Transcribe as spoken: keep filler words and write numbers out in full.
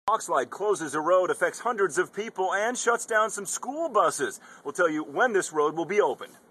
Rockslide closes a road, affects hundreds of people, and shuts down some school buses. We'll tell you when this road will be opened.